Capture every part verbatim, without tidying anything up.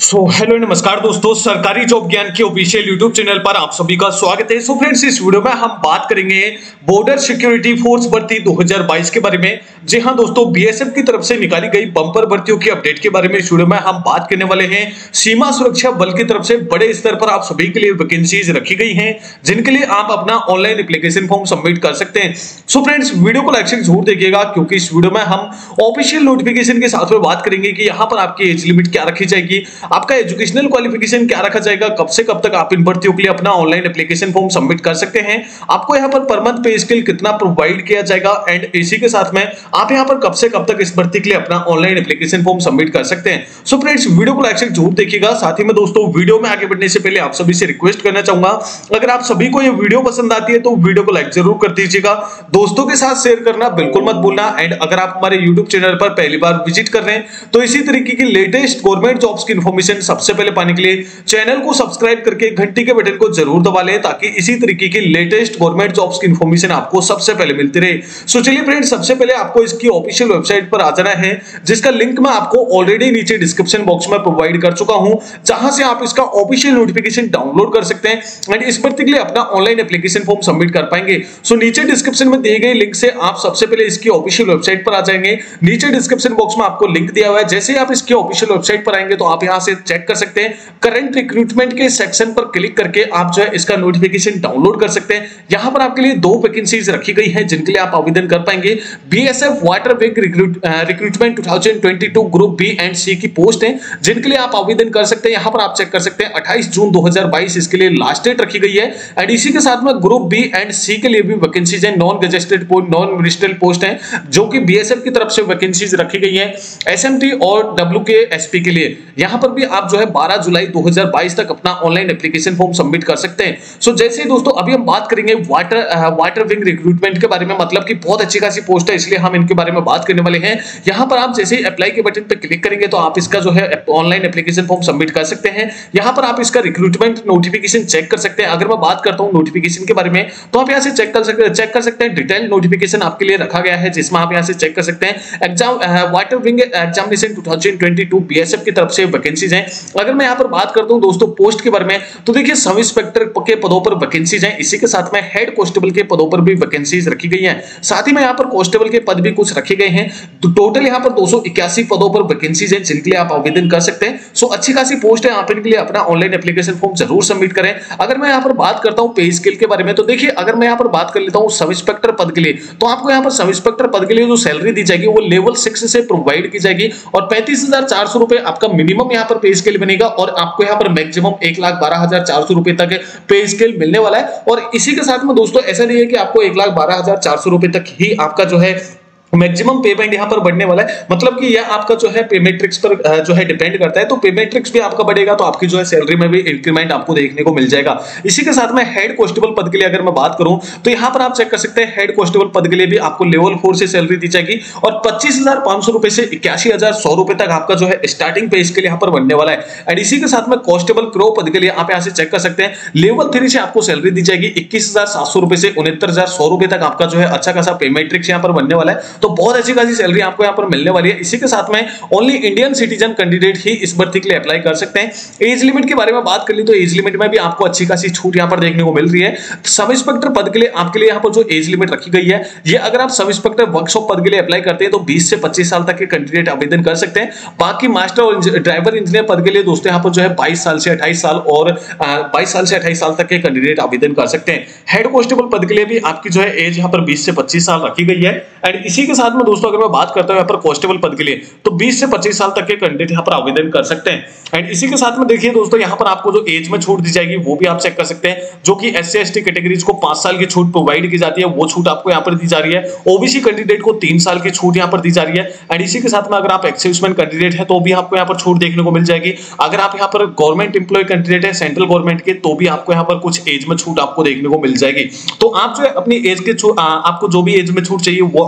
So hello नमस्कार दोस्तों, सरकारी जॉब ज्ञान के ऑफिशियल यूट्यूब चैनल पर आप सभी का स्वागत है। सो फ्रेंड्स, इस वीडियो में हम बात करेंगे बॉर्डर सिक्योरिटी फोर्स भर्ती दो हज़ार बाईस के बारे में। जी हां दोस्तों, बीएसएफ की तरफ से निकाली गई बम्पर भर्तियों की अपडेट के बारे में इस वीडियो में हम बात करने वाले हैं। सीमा सुरक्षा बल की तरफ से बड़े स्तर पर आप सभी के लिए वैकेंसीज रखी गई हैं, जिनके लिए आप अपना ऑनलाइन एप्लीकेशन फॉर्म सबमिट कर सकते हैं। सो फ्रेंड्स, वीडियो को लाइक से जरूर देखिएगा, क्योंकि इस वीडियो में हम ऑफिशियल नोटिफिकेशन के साथ में बात करेंगे कि यहाँ पर आपकी एज लिमिट क्या रखी जाएगी, आपका एजुकेशनल क्वालिफिकेशन क्या रखा जाएगा, कब से कब तक आप इन भर्तियों के लिए अपना ऑनलाइन एप्लीकेशन फॉर्म सबमिट कर सकते हैं, आपको यहाँ पर पर मंथ पे स्केल कितना प्रोवाइड किया जाएगा, एंड इसी के साथ में आप यहाँ पर कब से कब तक इस भर्ती के लिए अपना ऑनलाइन एप्लीकेशन फॉर्म सबमिट कर सकते हैं। सो फ्रेंड्स, वीडियो को लाइक से जरूर देखिएगा। साथ ही में दोस्तों, वीडियो में आगे बढ़ने से पहले आप सभी से रिक्वेस्ट करना चाहूंगा, अगर आप सभी को ये वीडियो पसंद आती है तो वीडियो को लाइक जरूर कर दीजिएगा, दोस्तों के साथ शेयर करना बिल्कुल मत भूलना। एंड अगर आप हमारे यूट्यूब चैनल पर पहली बार विजिट कर रहे हैं तो इसी तरीके की लेटेस्ट गवर्नमेंट जॉब्स की इंफॉर्मेशन सबसे पहले पाने के लिए चैनल को सब्सक्राइब करके घंटी के बटन को जरूर दबा लें, ताकि इसी तरीके की लेटेस्ट गवर्नमेंट जॉब्स की इंफॉर्मेशन आपको सबसे पहले मिलती रहे। सो चलिए फ्रेंड्स, सबसे पहले आपको इसकी ऑफिशियल वेबसाइट पर आ जाना है, जिसका लिंक मैं आपको ऑलरेडी नीचे डिस्क्रिप्शन बॉक्स में प्रोवाइड कर चुका हूं, जहां से आप इसका ऑफिशियल नोटिफिकेशन डाउनलोड कर सकते हैं एंड इस भर्ती के लिए अपना ऑनलाइन एप्लीकेशन फॉर्म सबमिट कर पाएंगे। सो नीचे डिस्क्रिप्शन में दिए गए लिंक से आप सबसे पहले इसकी ऑफिशियल वेबसाइट पर आ जाएंगे। नीचे डिस्क्रिप्शन बॉक्स में आपको लिंक दिया हुआ है, जैसे ही आप इसकी ऑफिशियल वेबसाइट पर आएंगे तो आप यहां से चेक कर सकते हैं, करंट रिक्रूटमेंट के सेक्शन पर क्लिक करके आप जो है इसका नोटिफिकेशन डाउनलोड कर सकते हैं। यहां पर आपके लिए दो वैकेंसीज रखी गई हैं, जिनके लिए आप आवेदन कर पाएंगे। बीएसएफ वाटर विंग रिक्रूटमेंट दो हज़ार बाईस ग्रुप बी एंड सी की पोस्ट है, जिनके लिए आप आवेदन कर सकते हैं। यहां पर आप चेक कर सकते हैं अट्ठाईस जून दो हज़ार बाईस इसके लिए लास्ट डेट रखी गई है। एंड इसी के साथ में ग्रुप बी एंड सी के लिए भी वैकेंसीज है, non gazetted post, non ministerial post है, जो कि बीएसएफ की तरफ से वैकेंसीज रखी गई है। एसएमटी और डब्ल्यूकेएसपी के लिए यहां पर भी आप जो है बारह जुलाई दो हज़ार बाईस तक अपना ऑनलाइन एप्लीकेशन फॉर्म सबमिट कर सकते हैं। सो so, जैसे ही दोस्तों अभी हम बात करेंगे वाटर वाटर विंग रिक्रूटमेंट के बारे में, मतलब कि बहुत अच्छी खासी पोस्ट है, इसलिए हम इनके बारे में बात करने वाले हैं। यहां पर आप जैसे ही अप्लाई के बटन पर क्लिक करेंगे तो आप इसका जो है ऑनलाइन एप्लीकेशन फॉर्म सबमिट कर सकते हैं। यहां पर आप इसका रिक्रूटमेंट नोटिफिकेशन चेक कर सकते हैं। अगर मैं बात करता हूं नोटिफिकेशन के बारे में, तो आप यहां से चेक कर सकते हैं चेक कर सकते हैं डिटेल नोटिफिकेशन आपके लिए रखा गया है, जिसमें आप यहां से चेक कर सकते हैं एग्जाम वाटर विंग एग्जामिनेशन दो हज़ार बाईस बीएसएफ की तरफ से वैकेंसीज हैं। अगर मैं यहां पर बात करता हूं दोस्तों पोस्ट के बारे में, तो देखिए सब इंस्पेक्टर के पदों पर वैकेंसीज हैं, इसी के साथ में हेड कांस्टेबल के पदों पर भी वैकेंसीज रखी गई हैं। साथ ही में यहां पर कांस्टेबल के पद भी कुछ रखे गए हैं। तो टोटल यहां पर दो सौ इक्यासी पदों पर वैकेंसीज हैं, जिनके लिए आप आवेदन कर सकते हैं। सो अच्छी खासी पोस्ट है, आप इनके लिए अपना ऑनलाइन एप्लीकेशन फॉर्म जरूर सबमिट करें। अगर मैं यहां पर बात करता हूं पे स्केल के बारे में, तो देखिए अगर मैं यहां पर बात कर लेता हूं सब इंस्पेक्टर पद के लिए, तो आपको यहां पर सब इंस्पेक्टर पद के लिए जो सैलरी दी जाएगी वो लेवल सिक्स से प्रोवाइड की जाएगी, और पैंतीस हजार चार सौ रुपए आपका मिनिमम यहां पर पे स्केल बनेगा, और आपको यहां पर मैक्सिमम एक लाख बारह हजार चार सौ रुपए तक पे स्केल मिलने वाला है। और इसी के साथ में दोस्तों ऐसा नहीं है कि आपको एक लाख बारह हजार चार सौ रुपए तक ही आपका जो है मैक्सिमम पेमेंट यहां पर बढ़ने वाला है, मतलब कि यह आपका जो है पे मैट्रिक्स पर जो है डिपेंड करता है। तो पे मैट्रिक्स भी आपका बढ़ेगा तो आपकी जो है सैलरी में भी इंक्रीमेंट आपको देखने को मिल जाएगा। इसी के साथ में हेड कांस्टेबल पद के लिए अगर मैं बात करूं, तो यहां पर आप चेक कर सकते हैं हेड कांस्टेबल पद के लिए भी आपको लेवल फोर से सैलरी दी जाएगी, और पच्चीस हजार पांच सौ रुपए से इक्यासी हजार सौ रुपए तक आपका जो है स्टार्टिंग पे इसके लिए यहां पर बनने वाला है। एंड इसी के साथ में कांस्टेबल क्रो पद के लिए आप यहां से चेक कर सकते हैं लेवल थ्री से आपको सैलरी दी जाएगी इक्कीस हजार सात सौ रुपए से उनहत्तर हजार सौ रुपए तक आपका जो है अच्छा खासा पे मैट्रिक्स यहां पर बनने वाला है। तो बहुत अच्छी खासी सैलरी आपको यहां पर मिलने वाली है। इसी के साथ में ओनली इंडियन सिटीजन कैंडिडेट ही इस भर्ती के लिए अप्लाई कर सकते हैं। एज लिमिट के बारे में बात कर ली तो एज लिमिट में भी आपको अच्छी खासी छूट यहां पर देखने को मिल रही है। सब इंस्पेक्टर पद के लिए आपके लिए यहां पर जो एज लिमिट रखी गई है, ये अगर आप सब इंस्पेक्टर वर्कशॉप पद के लिए अप्लाई करते हैं तो बीस से पच्चीस साल तक के कैंडिडेट आवेदन कर सकते हैं। बाकी मास्टर और ड्राइवर इंजीनियर पद के लिए दोस्तों यहां पर जो है बाईस साल से अट्ठाईस साल और बाईस साल से अट्ठाईस साल तक के कैंडिडेट आवेदन कर सकते हैं। हेड कांस्टेबल पद के लिए भी आपकी जो है एज यहां पर बीस से पच्चीस साल रखी गई है। एंड इसी के साथ में दोस्तों अगर मैं बात करता हूं यहां पर कांस्टेबल पद के लिए, तो बीस से पच्चीस साल तक के कैंडिडेट यहां पर आवेदन कर सकते हैं। एंड इसी के साथ में देखिए दोस्तों यहां पर आपको जो एज में छूट दी जाएगी वो भी आप चेक कर सकते हैं, जो कि एससी एसटी कैटेगरीज को पांच साल की छूट प्रोवाइड की जाती है, वो छूट आपको यहां पर दी जा रही है। ओबीसी कैंडिडेट को तीन साल की छूट यहां पर दी जा रही है। एंड इसी के साथ में अगर आप एक्स-सर्विसमैन कैंडिडेट है तो भी आपको यहां पर छूट देखने को मिल जाएगी। अगर आप यहां पर गवर्नमेंट एम्प्लॉय कैंडिडेट है सेंट्रल गवर्नमेंट के, तो भी आपको यहां पर कुछ एज में छूट आपको देखने को मिल जाएगी। तो आप जो है अपनी एज के आपको जो भी एज में छूट चाहिए वो आप यहां से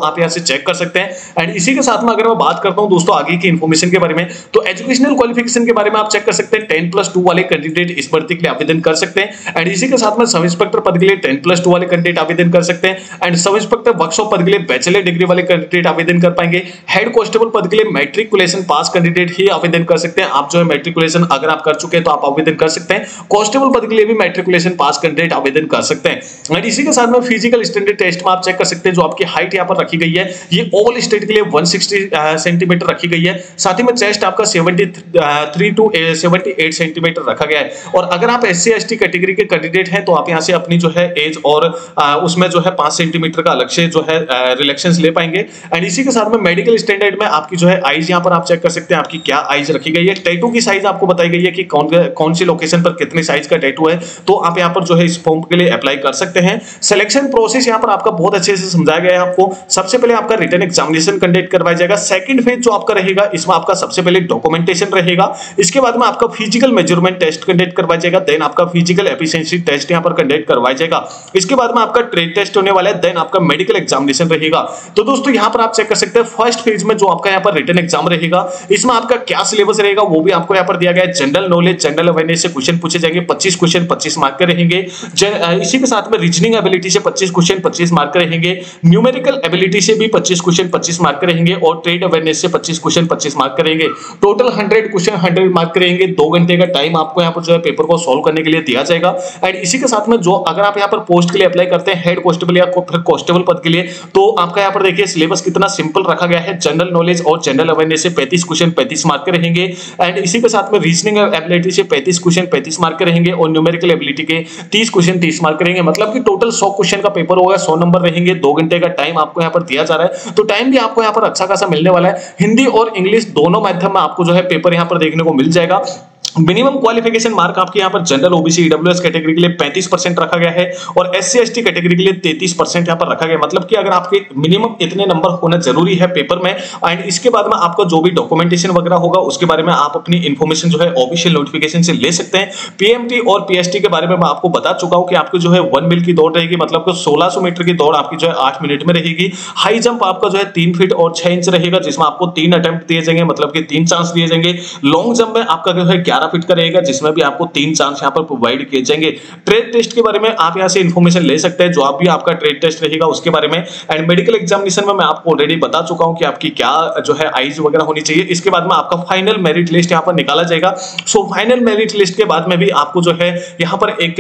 चेक कर सकते हैं। एंड इसी के साथ में अगर मैं बात करता हूं दोस्तों आगे की इन्फॉर्मेशन के बारे में, तो एजुकेशनल क्वालिफिकेशन के बारे में आप चेक कर सकते हैं। टेन प्लस टू वाले कैंडिडेट इस भर्ती के लिए आवेदन कर सकते हैं। एंड इसी के साथ में सब इंस्पेक्टर पद के लिए टेन प्लस टू वाले कैंडिडेट आवेदन कर सकते हैं। एंड सब इंस्पेक्टर वर्कशॉप पद के लिए बैचलर डिग्री वाले कैंडिडेट आवेदन कर पाएंगे। हेड कांस्टेबल पद के लिए मैट्रिकुलेशन पास कैंडिडेट ही आवेदन कर सकते हैं। आप जो है मैट्रिकुलेशन अगर आप कर चुके हैं तो आप आवेदन कर सकते हैं। कांस्टेबल पद के लिए भी मैट्रिकुलेशन पास कैंडिडेट आवेदन कर सकते हैं। एंड इसी के साथ में फिजिकल स्टैंडर्ड टेस्ट में आप चेक कर सकते हैं जो आपकी हाइट यहाँ पर रखी गई है, ये ऑल स्टेट के लिए वन सिक्सटी सेंटीमीटर रखी गई है। साथ ही में चेस्ट आपका seventy three to seventy eight centimetre रखा गया है। और अगर आप S C S T category के कैंडिडेट हैं तो आप यहाँ से अपनी जो है एज और आ, उसमें जो है पांच सेंटीमीटर का अलग से जो है रिलेक्शंस ले पाएंगे। एंड इसी के साथ में मेडिकल स्टैंडर्ड में आपकी जो है आइज यहाँ पर आप चेक कर सकते हैं आपकी क्या आइज रखी गई है। टैटू की साइज आपको बताई गई है कि कौन कौन सी लोकेशन पर कितने साइज का टैटू है, तो आप यहाँ पर जो है इस फॉर्म के लिए अप्लाई कर सकते हैं। सिलेक्शन प्रोसेस यहाँ पर आपका बहुत अच्छे से समझाया गया है आपको। सबसे पहले आपका रिटन एग्जामिनेशन कंडक्ट करवाया जाएगा। सेकंड फेज जो आपका रहेगा इसमें आपका सबसे पहले डॉक्यूमेंटेशन रहेगा। इसके बाद में आपका फिजिकल मेजरमेंट टेस्ट कंडक्ट करवाया जाएगा। देन आपका फिजिकल एफिशिएंसी टेस्ट यहाँ पर कंडक्ट करवाया जाएगा। इसके बाद में आपका ट्रेड टेस्ट होने वाला है। देन आपका मेडिकल एग्जामिनेशन रहेगा। तो दोस्तों यहाँ पर आप चेक कर सकते हैं फर्स्ट फेज में जो आपका यहाँ पर रिटन एग्जाम रहेगा इसमें आपका क्या सिलेबस रहेगा वो भी आपको यहाँ पर दिया गया है। जनरल नॉलेज जनरल अवेयरनेस से क्वेश्चन पूछे जाएंगे, पच्चीस क्वेश्चन पच्चीस मार्क के रहेंगे। इसी के साथ में रीजनिंग एबिलिटी से पच्चीस क्वेश्चन पच्चीस मार्क के रहेंगे। न्यूमेरिकल एबिलिटी से भी पच्चीस क्वेश्चन पच्चीस मार्क के रहेंगे और ट्रेड अवेयरनेस से पच्चीस क्वेश्चन पच्चीस मार्क के रहेंगे। Total hundred question hundred mark के रहेंगे। दो घंटे का टाइम आपको यहाँ पर जो है पेपर को सॉल्व करने के लिए दिया जाएगा। एंड इसी के साथ में जो अगर आप यहाँ पर पोस्ट के लिए अप्लाई करते हैं हेड कांस्टेबल या फिर कांस्टेबल पद के लिए, तो आपका यहाँ पर देखिए सिलेबस कितना सिंपल रखा गया है। जनरल नॉलेज और जनरल अवेयरनेस से पैंतीस क्वेश्चन पैंतीस मार्क के रहेंगे। एंड इसी के साथ में रीजनिंग एबिलिटी से पैंतीस क्वेश्चन पैंतीस मार्क के रहेंगे और न्यूमेरिकल एबिलिटी के तीस क्वेश्चन तीस मार्क के रहेंगे। मतलब कि टोटल सौ क्वेश्चन का पेपर होगा, सौ नंबर रहेंगे। दो घंटे का टाइम आपको यहाँ पर दिया जा रहा है, तो टाइम भी आपको यहाँ पर अच्छा खासा मिलने वाला है। हिंदी और इंग्लिश दोनों माध्यम में आपको जो है पेपर यहाँ पर देखने को मिल जाएगा। मिनिमम क्वालिफिकेशन मार्क आपके यहाँ पर जनरल ओबीसी ईडब्ल्यूएस कैटेगरी के लिए पैंतीस परसेंट रखा गया है और एससी एसटी कैटेगरी के लिए तैंतीस परसेंट यहाँ पर रखा गया। मतलब कि अगर आपके मिनिमम इतने नंबर होना जरूरी है पेपर में। एंड इसके बाद में आपका जो भी डॉक्यूमेंटेशन वगैरह होगा उसके बारे में आप अपनी इंफॉर्मेशन जो है ऑफिशियल नोटिफिकेशन से ले सकते हैं। पीएमटी और पीएसटी के बारे में मैं आपको बता चुका हूँ कि आपकी जो है वन मील की दौड़ रहेगी, मतलब सोलह सौ मीटर की दौड़ आपकी जो है आठ मिनट में रहेगी। हाई जंप आपका जो है तीन फीट और छह इंच रहेगा जिसमें आपको तीन अटेम्प्ट दिए जाएंगे, मतलब कि तीन चांस दिए जाएंगे। लॉन्ग जंप में आपका जो है ग्यारह फीट का रहेगा जिसमें भी आपको तीन चांस यहाँ पर प्रोवाइड किए जाएंगे। ट्रेड टेस्ट के बारे में आप यहाँ से इंफॉर्मेशन ले सकते हैं, जो आप भी आपका ट्रेड टेस्ट रहेगा उसके बारे में। एंड मेडिकल एग्जामिनेशन में मैं आपको ऑलरेडी बता चुका हूँ कि आपकी क्या जो है आइज वगैरह होनी चाहिए। इसके बाद में आपका फाइनल मेरिट लिस्ट यहाँ पर निकाला जाएगा। सो फाइनल मेरिट लिस्ट के बाद में भी आपको जो है यहाँ पर एक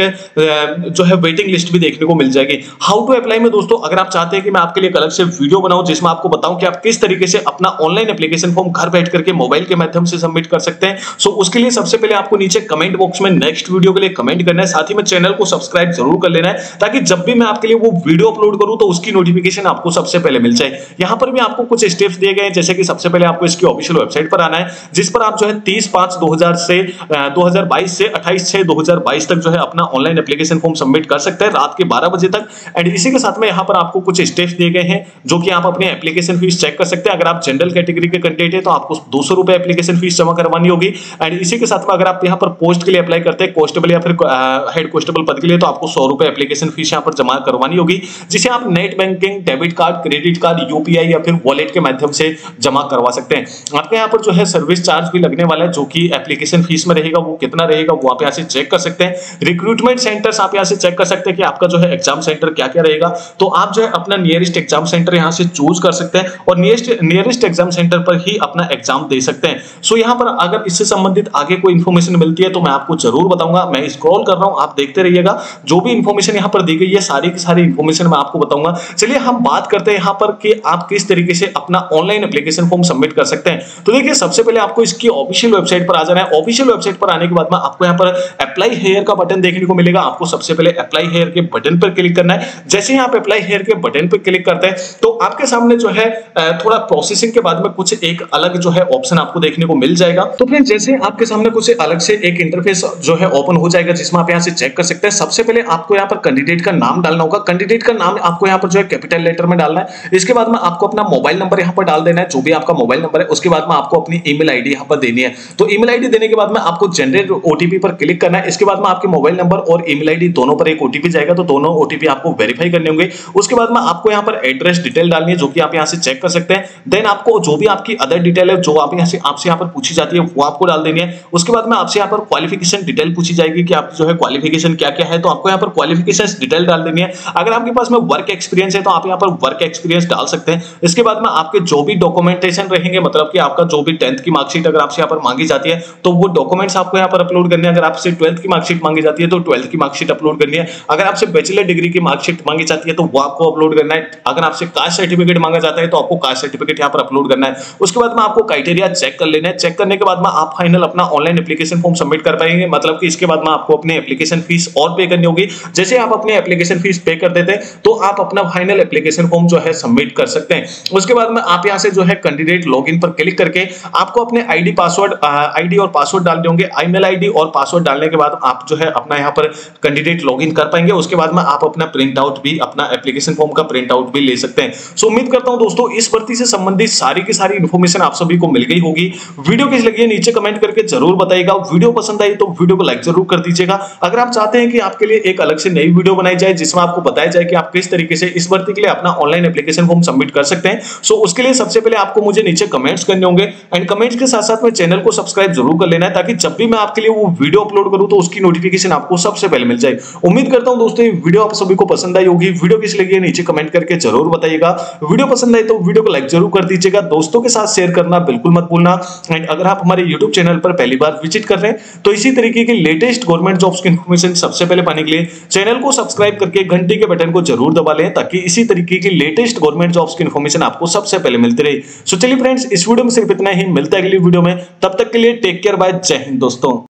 जो है वेटिंग लिस्ट भी देखने को मिल जाएगी। हाउ टू अप्लाई में दोस्तों अगर आप चाहते हैं कि मैं आपके लिए अलग से वीडियो बनाऊं जिसमें आपको बताऊं कि आप किस तरीके से अपना ऑनलाइन एप्लीकेशन फॉर्म घर बैठ करके मोबाइल के माध्यम से सबमिट कर सकते हैं, सो उसके लिए सबसे पहले आपको नीचे कमेंट बॉक्स में नेक्स्ट वीडियो के लिए कमेंट करना है। साथ ही में चैनल को सब्सक्राइब जरूर कर लेना है ताकि जब भी मैं आपके लिए वो वीडियो अपलोड करूं तो उसकी नोटिफिकेशन आपको सबसे पहले मिल जाए। यहां पर भी आपको कुछ स्टेप्स दिए गए हैं, जैसे कि सबसे पहले आपको इसकी ऑफिशियल वेबसाइट पर आना है जिस पर आप जो है तीस पांच दो हजार से दो हजार बाईस से अट्ठाईस छह दो हजार बाईस तक जो है अपना ऑनलाइन एप्लीकेशन फॉर्म सबमिट कर सकते हैं रात के बारह बजे तक। एंड इसी के साथ में यहां पर आपको कुछ स्टेप्स दिए गए हैं जो कि आप अपनी एप्लीकेशन फीस चेक कर सकते हैं। अगर आप जनरल कैटेगरी के कैंडिडेट हैं तो आपको दो सौ रुपए एप्लीकेशन फीस जमा करवानी होगी। एंड इसी के साथ में अगर आप यहां पर पोस्ट के लिए अप्लाई करते हैं कांस्टेबल या फिर हेड कांस्टेबल पद के लिए, तो आपको सौ रुपए एप्लीकेशन फीस यहां पर जमा करवानी होगी, जिसे आप net banking, debit card, credit card, UPI या फिर वॉलेट के माध्यम से जमा करवा सकते हैं। आपके यहाँ पर जो है सर्विस चार्ज भी लगने वाला है जो कि एप्लीकेशन फीस में रहेगा, वो कितना रहेगा वो आप यहाँ से चेक कर सकते हैं। रिक्रूटमेंट सेंटर्स आप यहाँ से चेक कर सकते हैं कि आपका जो है एग्जाम सेंटर क्या क्या रहेगा, तो आप जो है अपना नियरेस्ट एग्जाम सेंटर यहाँ से चूज कर सकते हैं और नियरेस्ट नियरेस्ट एग्जाम सेंटर पर ही अपना एग्जाम दे सकते हैं। सो यहाँ पर अगर इससे संबंधित आगे कोई इंफॉर्मेशन मिलती है तो मैं आपको जरूर बताऊंगा। मैं स्क्रॉल कर रहा हूं, आप देखते रहिएगा। जो भी इंफॉर्मेशन यहाँ पर दी गई है सारी की सारी इंफॉर्मेशन मैं आपको बताऊंगा। चलिए हम बात करते हैं यहाँ पर कि आप किस तरीके से अपना ऑनलाइन एप्लीकेशन फॉर्म सबमिट कर सकते हैं। तो देखिए सबसे पहले आपको इसकी ऑफिशियल वेबसाइट पर आ जाना है। ऑफिशियल वेबसाइट पर आने के बाद में आपको यहाँ पर अप्लाई हेयर का बटन देखने को मिलेगा। आपको सबसे पहले अप्लाई हेयर के बटन पर क्लिक करना है। जैसे ही आप अप्लाई हेयर के बटन पर क्लिक करते हैं तो आपके सामने जो है थोड़ा प्रोसेसिंग के बाद में कुछ एक अलग जो है ऑप्शन आपको देखने को मिल जाएगा। तो फ्रेंड्स जैसे आपके सामने अलग से अलग से एक इंटरफेस जो है ओपन हो जाएगा, जिसमें आप यहाँ से चेक कर सकते हैं। सबसे पहले आपको यहाँ पर कैंडिडेट का नाम डालना होगा। कैंडिडेट का नाम आपको यहाँ पर जो है कैपिटल लेटर में डालना है। इसके बाद में आपको अपना मोबाइल नंबर यहाँ पर डाल देना है, जो भी आपका मोबाइल नंबर है। उसके बाद में आपको अपनी ईमेल आईडी यहाँ पर देनी है। तो ईमेल आईडी देने के बाद में आपको जनरेट ओटीपी पर क्लिक करना है। इसके बाद में आपके मोबाइल नंबर और ईमेल आईडी दोनों पर एक ओटीपी जाएगा, तो दोनों ओटीपी आपको वेरीफाई करने होंगे। उसके बाद में आपको यहाँ पर एड्रेस डिटेल डालनी है, जो कि आप यहाँ से चेक कर सकते हैं। देन आपको जो भी आपकी अदर डिटेल है, जो आप यहाँ से आपसे यहाँ पर पूछी जाती है, वो आपको डाल देनी है। उसके बाद में आपसे यहाँ पर क्वालिफिकेशन डिटेल पूछी जाएगी कि आप जो है क्वालिफिकेशन क्या क्या है, तो आपको यहाँ पर क्वालिफिकेशन डिटेल डाल देनी है। अगर आपके पास में वर्क एक्सपीरियंस है तो आप यहाँ पर वर्क एक्सपीरियंस डाल सकते हैं। इसके बाद में आपके जो भी डॉक्यूमेंटेशन रहेंगे, मतलब कि आपका जो भी टेंथ की मार्कशीट अगर आपसे यहाँ पर मांगी जाती है तो वो डॉक्यूमेंट्स आपको यहाँ पर अपलोड करने हैं। अगर आपसे ट्वेल्थ की मार्कशीट मांगी जाती है तो ट्वेल्थ की मार्कशीट अपलोड करनी है। अगर आपसे बैचलर डिग्री की मार्कशीट मांगी जाती है तो वो आपको अपलोड करना है। अगर आपसे कास्ट सर्टिफिकेट मांगा जाता है तो आपको कास्ट सर्टिफिकेट यहाँ पर अपलोड करना है। उसके बाद में आपको क्राइटेरिया चेक कर लेना है। चेक करने के बाद में आप फाइनल अपना ऑनलाइन एप्लीकेशन फॉर्म सबमिट कर पाएंगे। मतलब कि इसके बाद में आपको अपने एप्लीकेशन फीस और पे करनी होगी। जैसे आप अपने एप्लीकेशन फीस पे कर देते हैं तो आप अपना फाइनल एप्लीकेशन फॉर्म जो है सबमिट कर सकते हैं। उसके बाद में आप यहाँ से जो है कैंडिडेट लॉगिन पर क्लिक करके आपको अपने आईडी पासवर्ड आईडी और पासवर्ड डालने होंगे। ईमेल आईडी और पासवर्ड डालने के बाद आप जो है अपना यहाँ पर कैंडिडेट लॉगिन कर पाएंगे। उसके बाद में आप अपना प्रिंट आउट भी अपना एप्लीकेशन फॉर्म का प्रिंट आउट भी ले सकते हैं। सो उम्मीद करता हूं दोस्तों इस भर्ती से संबंधित सारी की सारी इन्फॉर्मेशन आप सभी को मिल गई होगी। वीडियो कैसी लगी है नीचे कमेंट करके जरूर बताइएगा। वीडियो पसंद आई तो वीडियो को लाइक जरूर कर दीजिएगा। अगर आप चाहते हैं कि आपके लिए एक अलग से नई वीडियो बनाई जाए जिसमें आपको बताया जाए कि आप किस तरीके से इस भर्ती के लिए अपना ऑनलाइन एप्लीकेशन फॉर्म सबमिट कर सकते हैं, सो उसके लिए सबसे पहले आपको मुझे नीचे कमेंट्स करने होंगे एंड कमेंट्स के साथ साथ में चैनल को सब्सक्राइब जरूर कर लेना है, ताकि जब भी मैं आपके लिए वो वीडियो अपलोड करूं तो उसकी नोटिफिकेशन आपको सबसे पहले मिल जाए। उम्मीद करता हूं दोस्तों ये वीडियो आप सभी को पसंद आई होगी। वीडियो कैसी लगी है नीचे कमेंट करके जरूर बताइएगा। वीडियो पसंद आई तो वीडियो को लाइक जरूर कर दीजिएगा। दोस्तों के साथ शेयर करना बिल्कुल मत भूलना। एंड अगर आप हमारे यूट्यूब चैनल पर पहली बार विजिट कर रहे हैं तो इसी तरीके की लेटेस्ट गवर्नमेंट जॉब्स की इन्फॉर्मेशन सबसे पहले पाने के लिए चैनल को सब्सक्राइब करके घंटी के बटन को जरूर दबा लें, ताकि इसी तरीके की लेटेस्ट गवर्नमेंट जॉब्स की इन्फॉर्मेशन आपको सबसे पहले मिलती रहे। सो चलिए फ्रेंड्स, इस वीडियो में सिर्फ इतना ही। मिलता है अगली वीडियो में, तब तक के लिए टेक केयर, बाय, जय हिंद दोस्तों।